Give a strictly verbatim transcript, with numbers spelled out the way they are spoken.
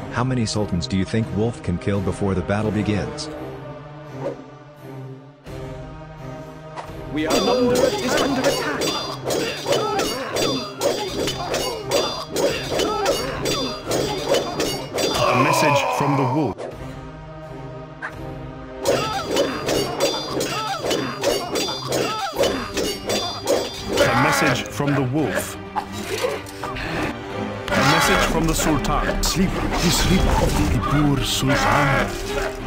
How many sultans do you think Wolf can kill before the battle begins? We are under, is under attack. A message from the wolf. A message from the wolf. A message from the Sultan. Sleep, you sleep, the poor Sultan.